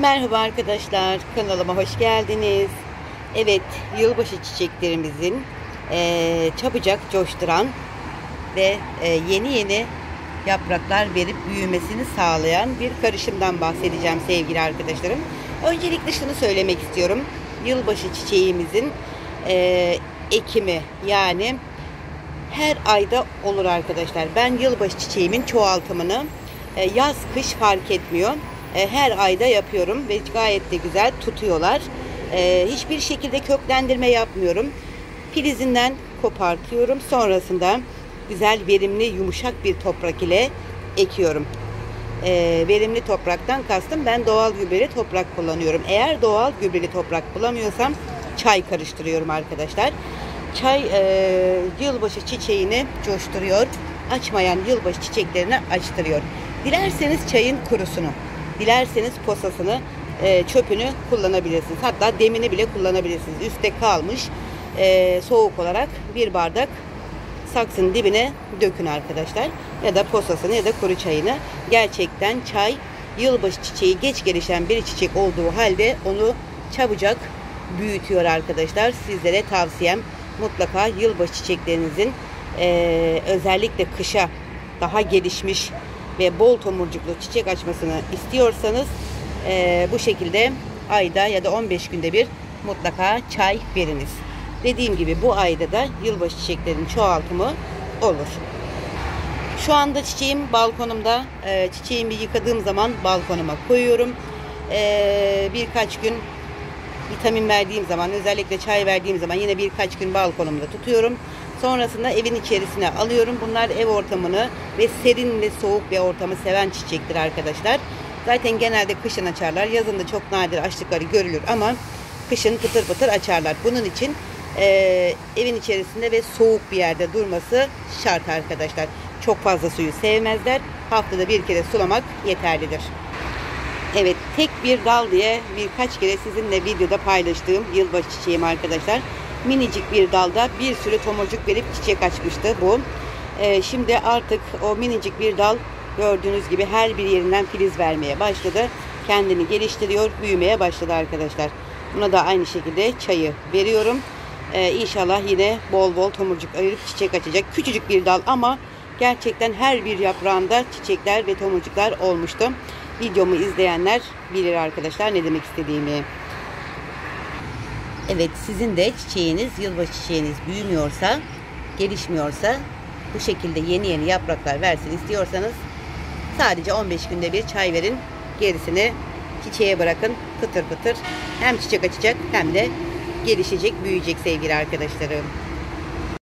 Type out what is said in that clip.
Merhaba arkadaşlar, kanalıma hoş geldiniz. Evet, yılbaşı çiçeklerimizin çabucak coşturan ve yeni yeni yapraklar verip büyümesini sağlayan bir karışımdan bahsedeceğim sevgili arkadaşlarım. Öncelikle şunu söylemek istiyorum. Yılbaşı çiçeğimizin ekimi, yani her ayda olur arkadaşlar. Ben yılbaşı çiçeğimin çoğaltımını yaz kış fark etmiyor, her ayda yapıyorum ve gayet de güzel tutuyorlar. Hiçbir şekilde köklendirme yapmıyorum. Filizinden kopartıyorum. Sonrasında güzel, verimli, yumuşak bir toprak ile ekiyorum. Verimli topraktan kastım, ben doğal gübreli toprak kullanıyorum. Eğer doğal gübreli toprak bulamıyorsam çay karıştırıyorum arkadaşlar. Çay yılbaşı çiçeğini coşturuyor. Açmayan yılbaşı çiçeklerini açtırıyor. Dilerseniz çayın kurusunu, dilerseniz posasını, çöpünü kullanabilirsiniz. Hatta demini bile kullanabilirsiniz. Üstte kalmış soğuk olarak bir bardak saksının dibine dökün arkadaşlar. Ya da posasını ya da kuru çayını. Gerçekten çay yılbaşı çiçeği geç gelişen bir çiçek olduğu halde onu çabucak büyütüyor arkadaşlar. Sizlere tavsiyem, mutlaka yılbaşı çiçeklerinizin özellikle kışa daha gelişmiş ve bol tomurcuklu çiçek açmasını istiyorsanız bu şekilde ayda ya da 15 günde bir mutlaka çay veriniz. Dediğim gibi bu ayda da yılbaşı çiçeklerinin çoğaltımı olur. Şu anda çiçeğim balkonumda. Çiçeğimi yıkadığım zaman balkonuma koyuyorum. Birkaç gün vitamin verdiğim zaman, özellikle çay verdiğim zaman yine birkaç gün balkonumda tutuyorum. Sonrasında evin içerisine alıyorum. Bunlar ev ortamını ve serin ve soğuk bir ortamı seven çiçektir arkadaşlar. Zaten genelde kışın açarlar. Yazın da çok nadir açtıkları görülür ama kışın pıtır pıtır açarlar. Bunun için evin içerisinde ve soğuk bir yerde durması şart arkadaşlar. Çok fazla suyu sevmezler. Haftada bir kere sulamak yeterlidir. Evet, tek bir dal diye birkaç kere sizinle videoda paylaştığım yılbaşı çiçeğim arkadaşlar. Minicik bir dalda bir sürü tomurcuk verip çiçek açmıştı bu. Şimdi artık o minicik bir dal gördüğünüz gibi her bir yerinden filiz vermeye başladı. Kendini geliştiriyor, büyümeye başladı arkadaşlar. Buna da aynı şekilde çayı veriyorum. İnşallah yine bol bol tomurcuk ayırıp çiçek açacak. Küçücük bir dal ama gerçekten her bir yaprağında çiçekler ve tomurcuklar olmuştu. Videomu izleyenler bilir arkadaşlar ne demek istediğimi. Evet, sizin de çiçeğiniz, yılbaşı çiçeğiniz büyümüyorsa, gelişmiyorsa, bu şekilde yeni yeni yapraklar versin istiyorsanız sadece 15 günde bir çay verin. Gerisini çiçeğe bırakın. Pıtır pıtır hem çiçek açacak hem de gelişecek, büyüyecek sevgili arkadaşlarım.